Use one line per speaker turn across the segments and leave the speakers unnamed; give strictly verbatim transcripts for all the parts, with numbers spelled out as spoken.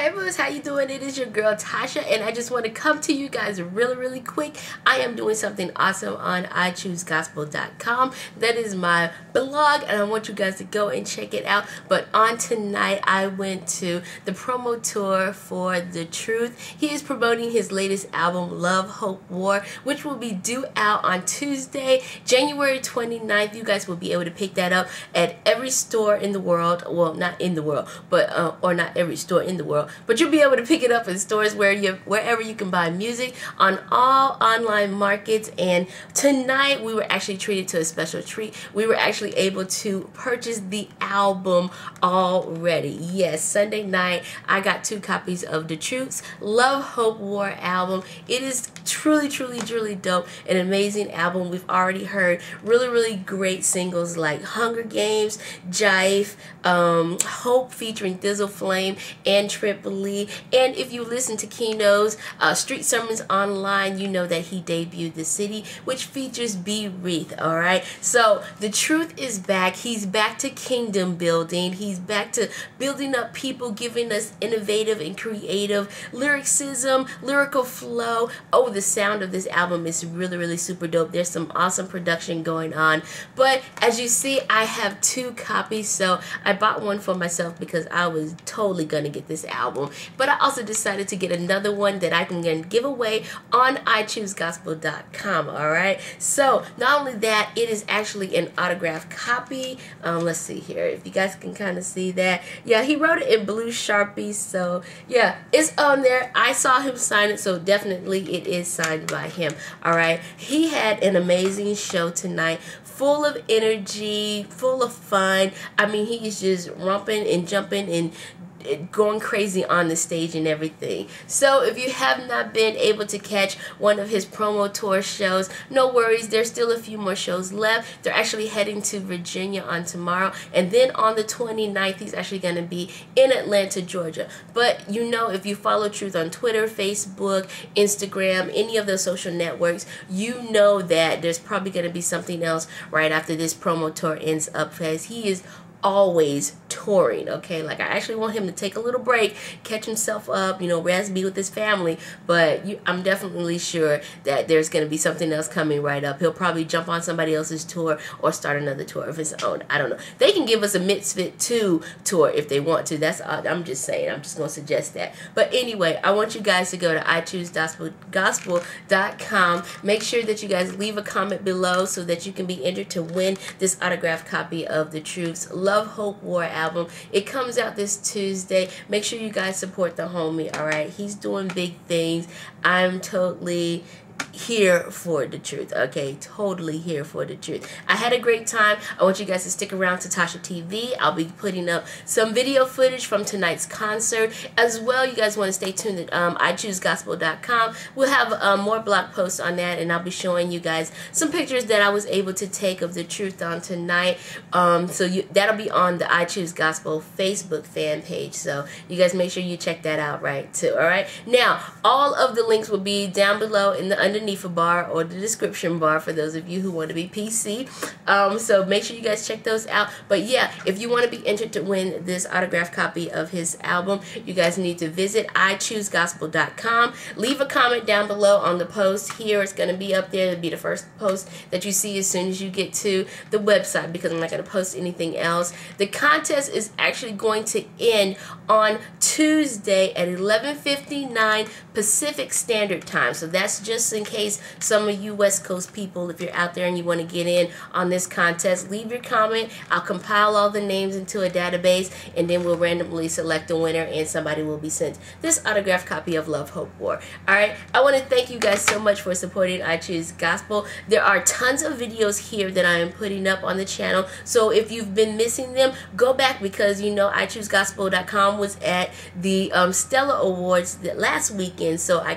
Hey boys, how you doing? It is your girl Tasha, and I just want to come to you guys really really quick. I am doing something awesome on I choose gospel dot com. That is my blog, and I want you guys to go and check it out. But on tonight, I went to the promo tour for The Truth. He is promoting his latest album, Love, Hope, War, which will be due out on Tuesday, January twenty-ninth. You guys will be able to pick that up at every store in the world. Well, not in the world, but uh, or not every store in the world, but you'll be able to pick it up in stores where you wherever you can buy music, on all online markets. And tonight we were actually treated to a special treat. We were actually able to purchase the album already. Yes, Sunday night I got two copies of The Truth's Love, Hope, War album. It is truly truly truly dope, an amazing album. We've already heard really really great singles like Hunger Games, Jive, um, Hope featuring Thizzle Flame and Tripoli. And if you listen to Keno's uh, Street Sermons Online, you know that he debuted The City, which features B. Wreath. Alright, so The Truth is back. He's back to kingdom building. He's back to building up people, giving us innovative and creative lyricism, lyrical flow. Oh, the sound of this album is really really super dope. There's some awesome production going on. But as you see, I have two copies, so I bought one for myself because I was totally gonna get this album, but I also decided to get another one that I can give away on I choose gospel dot com. Alright, so not only that, it is actually an autographed copy. Um, let's see here if you guys can kind of see that. Yeah, he wrote it in blue Sharpie, so yeah, it's on there. I saw him sign it, so definitely it is signed by him. Alright, he had an amazing show tonight, full of energy, full of fun. I mean, he is just romping and jumping and going crazy on the stage and everything. So if you have not been able to catch one of his promo tour shows, no worries, there's still a few more shows left. They're actually heading to Virginia on tomorrow, and then on the twenty-ninth he's actually going to be in Atlanta, Georgia. But you know, if you follow Truth on Twitter, Facebook, Instagram, any of those social networks, you know that there's probably going to be something else right after this promo tour ends up, because he is always touring. Okay, like I actually want him to take a little break, catch himself up, you know, rest, be with his family. But you, I'm definitely sure that there's going to be something else coming right up. He'll probably jump on somebody else's tour or start another tour of his own. I don't know. They can give us a Misfit two tour if they want to. That's uh, I'm just saying. I'm just going to suggest that. But anyway, I want you guys to go to I choose gospel dot com. Make sure that you guys leave a comment below so that you can be entered to win this autographed copy of The Truth's Love, Hope, War album. It comes out this Tuesday. Make sure you guys support the homie. Alright, he's doing big things. I'm totally here for The Truth. Okay, totally here for The Truth. I had a great time. I want you guys to stick around to Tasha T V. I'll be putting up some video footage from tonight's concert as well. You guys want to stay tuned at um, I choose gospel dot com. We'll have um, more blog posts on that, and I'll be showing you guys some pictures that I was able to take of The Truth on tonight. Um, so you, that'll be on the I Choose Gospel Facebook fan page. So you guys make sure you check that out right too. Alright, now all of the links will be down below in the underneath a bar or the description bar for those of you who want to be P C. Um, so make sure you guys check those out. But yeah, if you want to be entered to win this autographed copy of his album, you guys need to visit I choose gospel dot com. Leave a comment down below on the post here. It's going to be up there. It'll be the first post that you see as soon as you get to the website, because I'm not going to post anything else. The contest is actually going to end on Tuesday at eleven fifty-nine Pacific Standard Time. So that's just in case some of you West Coast people, if you're out there and you want to get in on this contest, leave your comment. I'll compile all the names into a database, and then we'll randomly select a winner, and somebody will be sent this autographed copy of Love, Hope, War. Alright, I want to thank you guys so much for supporting I Choose Gospel. There are tons of videos here that I am putting up on the channel, so if you've been missing them, go back, because you know I choose gospel dot com was at the um, Stella Awards that last weekend, so I got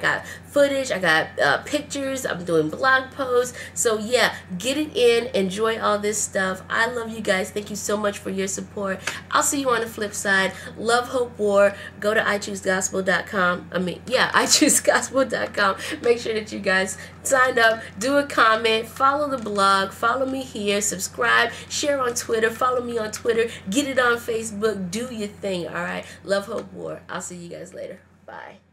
footage, I got uh, pictures, I'm doing blog posts. So yeah, get it in, enjoy all this stuff. I love you guys. Thank you so much for your support. I'll see you on the flip side. Love, hope, war. Go to I choose gospel dot com. I mean, yeah, I choose gospel dot com. Make sure that you guys sign up, do a comment, follow the blog, follow me here, subscribe, share on Twitter, follow me on Twitter, get it on Facebook, do your thing, all right? Love, hope, war. I'll see you guys later. Bye.